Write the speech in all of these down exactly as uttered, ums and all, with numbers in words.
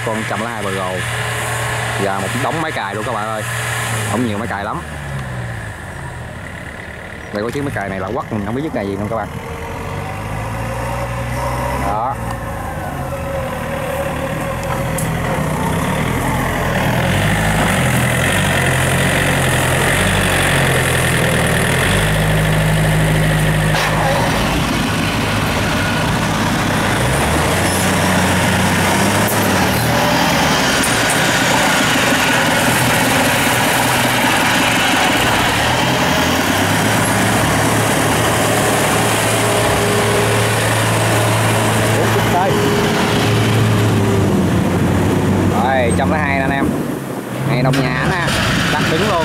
con một trăm lẻ hai Pro và một đống máy cài luôn các bạn ơi, không nhiều máy cài lắm. Đây có chiếc máy cài này là quắc, mình không biết chiếc cài gì không các bạn. Đó. Rồi, một trăm lẻ hai nè anh em. Này đồng nhà nè, đặt đứng luôn.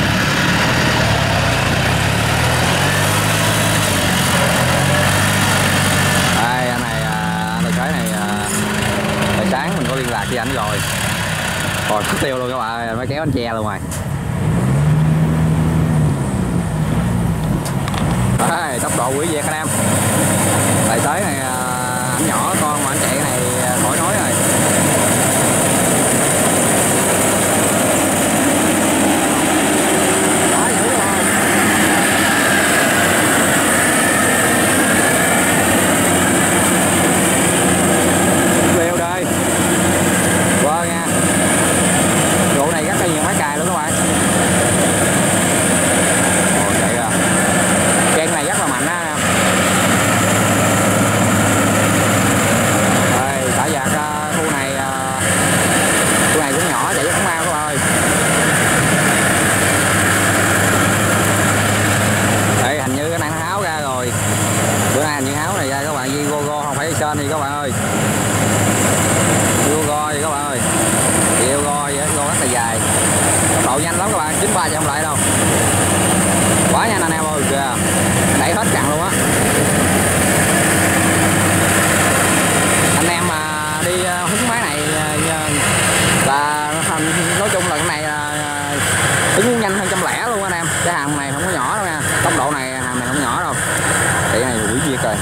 Đây, anh này, tài xế này, hồi sáng mình có liên lạc với anh rồi. Còn mất tiêu luôn các bạn ơi, mới kéo anh che luôn rồi. Đây, tốc độ quý việt anh em. Tài xế này, anh nhỏ con mà anh chạy cái này khỏi nói rồi. Thì các bạn ơi, yêu go gì các bạn ơi, yêu go vậy, go rất là dài, tốc độ nhanh lắm các bạn, chín ba trăm lại đâu, quá nhanh anh em ơi, kìa, đẩy hết chặn luôn á. Anh em mà đi hứng máy này là nói chung là cái này hứng nhanh hơn trăm lẻ luôn anh em, cái hàm này không có nhỏ đâu nha, tốc độ này hàm này không nhỏ đâu, cái này hủy diệt rồi.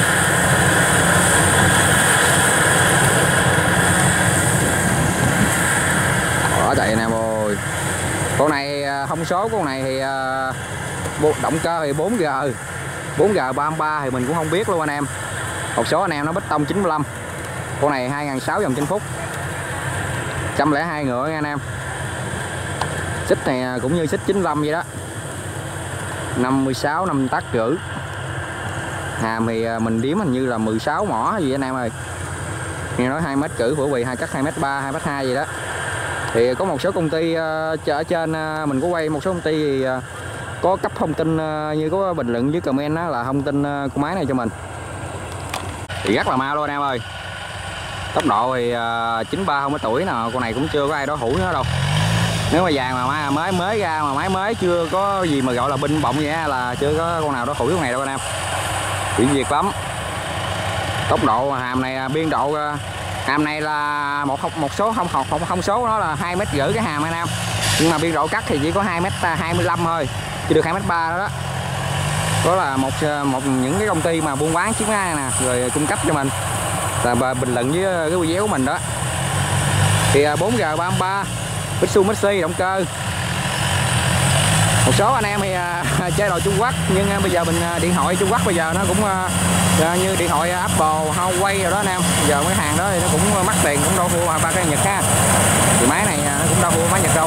Chạy anh em ơi, con này thông số con này thì động cơ thì bốn G bốn G ba mươi ba thì mình cũng không biết luôn anh em. Một số anh em nó bích tông chín mươi lăm, con này hai nghìn sáu trăm vòng trên phút, một trăm lẻ hai ngựa nha anh em. Xích này cũng như xích chín mươi lăm vậy đó, năm mươi sáu năm tắc rưỡi. Hàm thì mình đếm hình như là mười sáu mỏ gì anh em ơi, nghe nói hai mét rưỡi, phổ bì hai cắt hai mét ba hai mét hai gì đó. Thì có một số công ty uh, ở trên uh, mình có quay một số công ty thì uh, có cấp thông tin uh, như có bình luận với comment đó là thông tin uh, của máy này cho mình thì rất là mau luôn anh em ơi. Tốc độ thì uh, chín ba không có tuổi nào, con này cũng chưa có ai đó hủ nữa đâu. Nếu mà vàng mà mới mới ra mà máy mới chưa có gì mà gọi là binh bọng vậy là chưa có con nào đó hủ con này đâu anh em, hủy diệt lắm. Tốc độ hàm này biên độ uh, hàm này là một một số không học không, không số nó là hai mét rưỡi cái hàm anh em, nhưng mà biên độ cắt thì chỉ có hai mét hai mươi lăm thôi, chỉ được hai mét ba đó, đó. Đó là một một những cái công ty mà buôn bán chiếc máy nè rồi cung cấp cho mình là bình luận với cái video của mình đó. Thì bốn G ba mươi ba Mitsubishi động cơ. Một số anh em thì uh, chơi đồ Trung Quốc, nhưng uh, bây giờ mình uh, điện thoại Trung Quốc bây giờ nó cũng uh, như điện thoại Apple, Huawei rồi đó anh em. Giờ mấy hàng đó thì nó cũng mắc tiền, cũng đâu mua ba cái Nhật ha. Thì máy này uh, nó cũng đâu mua máy Nhật đâu.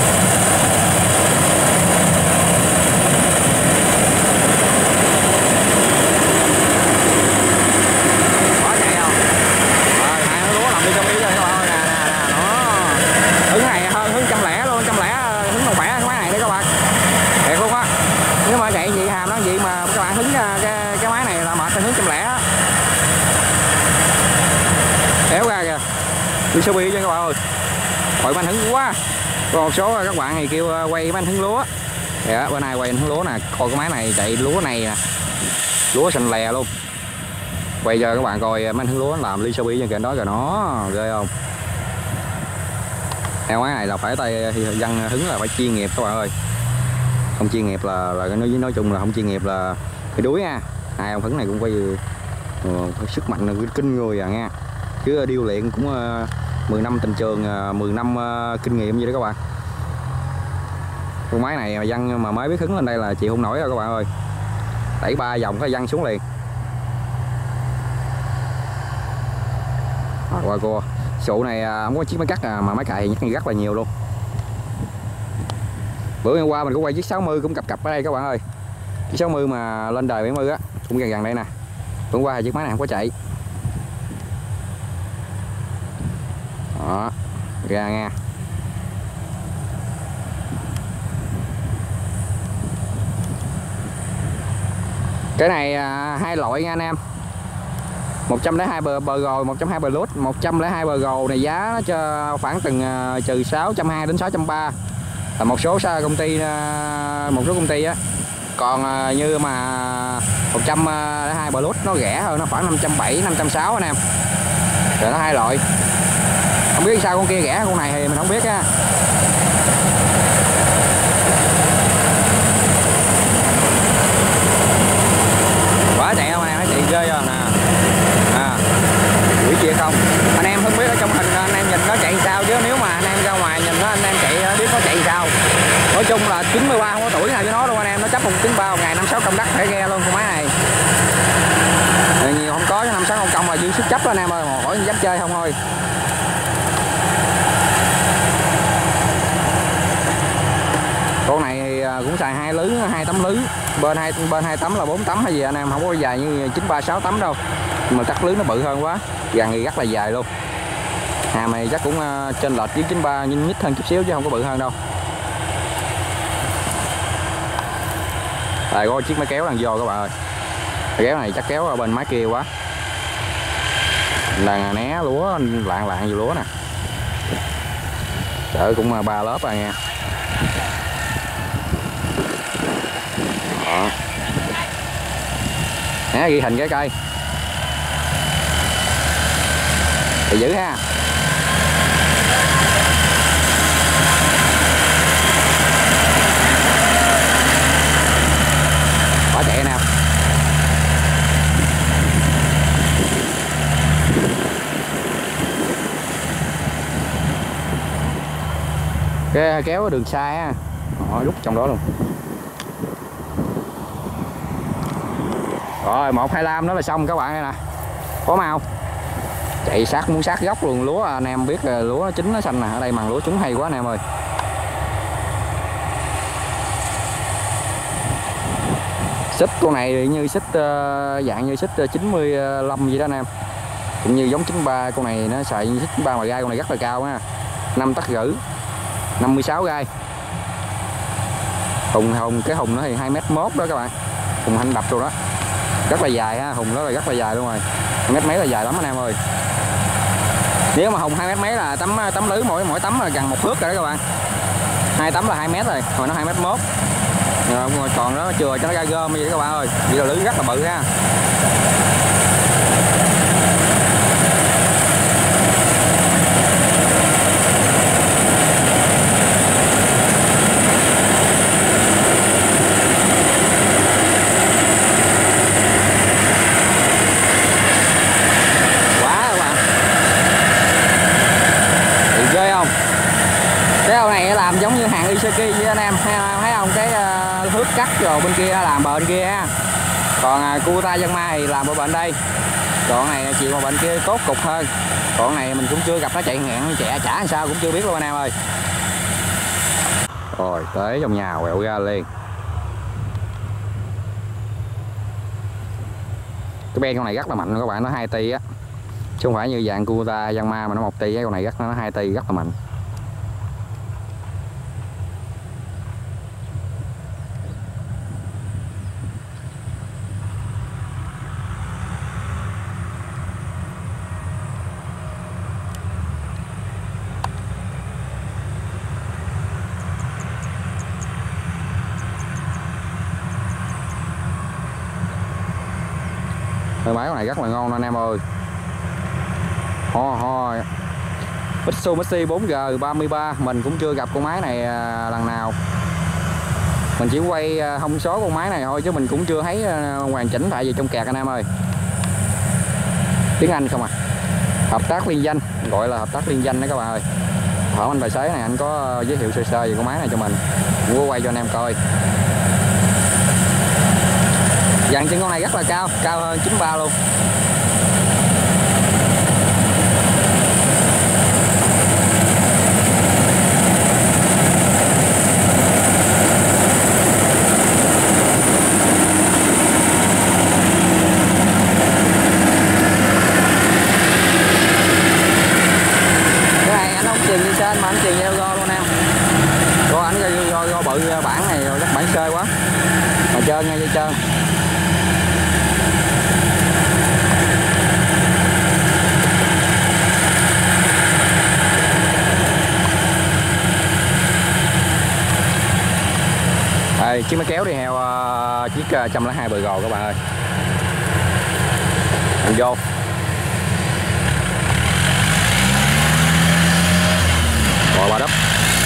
Quá chạy không? Rồi hai nó lúa làm đi trong ý rồi các bạn ơi, nè nè nè đó. Hứng này hơn hứng trăm lẻ luôn, trăm lẻ hứng đồng bẻ cái máy này đấy các bạn. Thiệt luôn á. Nếu mà chạy gì hàm nó gì mà các bạn hứng cái, cái máy này là mệt hứng trăm lẻ á. Kéo ra kìa. Đi số bi cho các bạn ơi. Hội bánh hứng quá. Còn một số các bạn thì kêu quay bánh hứng lúa. Thì đó, bữa nay quay hứng lúa nè, coi cái máy này chạy lúa này nè. Lúa xanh lè luôn. Quay giờ các bạn coi bánh hứng lúa làm ly bi trên kênh đó rồi nó ghê không? Theo máy này là phải tay dân hứng là phải chuyên nghiệp các bạn ơi. Không chuyên nghiệp là là nói nói chung là không chuyên nghiệp là phải đuối nha. Hai ông hứng này cũng quay uh, sức mạnh là kinh người à nha. Chứ điêu luyện cũng uh, mười năm tình trường, mười năm kinh nghiệm gì đó các bạn. Con máy này mà văng mà mới biết hứng lên đây là chịu không nổi rồi các bạn ơi. Đẩy ba vòng cái văng xuống liền. Rồi, qua cua. Sụ này không có chiếc máy cắt à, mà máy cày nhắc rất là nhiều luôn. Bữa hôm qua mình có quay chiếc sáu mươi cũng cặp cặp ở đây các bạn ơi. Chiếc sáu mươi mà lên đời bảy mươi á, cũng gần gần đây nè. Bữa qua thì chiếc máy này không có chạy. Đó, ra nha. Cái này à, hai loại nha anh em. một trăm lẻ hai bờ bờ gồ, một trăm hai bờ lút. một trăm lẻ hai bờ gồ này giá nó cho khoảng từng uh, trừ sáu trăm hai đến sáu trăm ba. Là một số công ty uh, một số công ty á. Còn uh, như mà một trăm lẻ hai bờ lút nó rẻ hơn, nó khoảng năm trăm bảy, năm trăm sáu anh em. Rồi nó hai loại. Không biết sao con kia rẻ, con này thì mình không biết á. Quá chạy không anh em, thấy chạy ghê rồi nè. À, quỷ chia không. Anh em không biết ở trong hình anh em nhìn nó chạy sao, chứ nếu mà anh em ra ngoài nhìn nó anh em chạy biết nó chạy sao. Nói chung là chín mươi ba không có tuổi nào với nó đâu anh em, nó chấp một chín mươi ba một ngày năm sáu công đất phải ghe luôn con máy này. Nhiều không có, năm sáu không công là dư sức chấp đó anh em ơi, hỏi dám chơi không thôi. Con này thì cũng xài hai lưới, hai tấm lưới, bên hai bên hai tấm là bốn tấm hay gì anh em, không có dài như chín ba sáu tấm đâu. Nhưng mà cắt lưới nó bự hơn quá, gần thì rất là dài luôn. Hàm này chắc cũng uh, trên lệch với chín ba nhưng nhích hơn chút xíu chứ không có bự hơn đâu. Rồi có chiếc máy kéo đang vô các bạn ơi. Máy kéo này chắc kéo ở bên máy kia quá. Đang né lúa lạng lạng vô lúa nè. Chợ cũng ba lớp rồi nha. Đó. Né ghi hình cái cây. Thì giữ ha. Bỏ chạy nè. Cái kéo đường xa á, rút trong đó luôn. Rồi một hai lam nữa là xong các bạn đây nè. Có màu. Chạy sát muốn sát gốc luôn, lúa anh em biết là lúa nó chín nó xanh nè, ở đây màn lúa trúng hay quá anh em ơi. Xích con này như xích uh, dạng như xích chín mươi lăm gì đó anh em. Cũng như giống chín ba, con này nó xài như xích chín ba mà gai con này rất là cao ha. năm tấc rưỡi, năm mươi sáu gai. Hùng hùng cái hùng nó thì hai mét mốt đó các bạn. Hùng hành đập rồi đó. Rất là dài ha, hùng đó là rất là dài luôn rồi. hai mét mấy là dài lắm anh em ơi. Nếu mà hùng hai mét mấy là tấm tấm lưới mỗi mỗi tấm là gần một thước rồi đó các bạn. Hai tấm là hai mét rồi, hồi nó hai mét mốt. Rồi còn nó chừa cho nó ra gom vậy các bạn ơi. Vậy là lưới rất là bự ha. Cái ô này làm giống như hàng Iseki với anh em thấy không, cái uh, thước cắt rồi bên kia làm bờ bên kia ha. Còn uh, Kubota Yanmar thì làm ở bên đây. Còn này chịu mà bên kia tốt cục hơn. Còn này mình cũng chưa gặp nó chạy ngẹn chạy trả làm sao cũng chưa biết luôn anh em ơi. Rồi tới trong nhà quẹo ra liền. Cái ben con này rất là mạnh các bạn, nó hai ti á. Chứ không phải như dạng Kubota Yanmar mà nó một ti, cái con này rất nó hai ti rất là mạnh. Máy con này rất là ngon anh em ơi. Ho ho Mitsubishi bốn G ba mươi ba, mình cũng chưa gặp con máy này lần nào. Mình chỉ quay thông số con máy này thôi chứ mình cũng chưa thấy hoàn chỉnh tại vì trong kẹt anh em ơi. Tiếng Anh không à. Hợp tác liên danh, gọi là hợp tác liên danh đó các bạn ơi. Hỏi anh tài xế này, anh có giới thiệu sơ sơ về con máy này cho mình, cũng có quay cho anh em coi. Dàn chân con này rất là cao, cao hơn chín ba luôn. Mà anh chuyền leo go luôn em. Go anh go, go, go bự bản này rất bản sơ quá. Mà trơn ngay dây trơn. Đây, chiếc máy kéo đi heo uh, chiếc uh, một trăm lẻ hai bờ gò các bạn ơi. Mình vô. Rồi ba đất.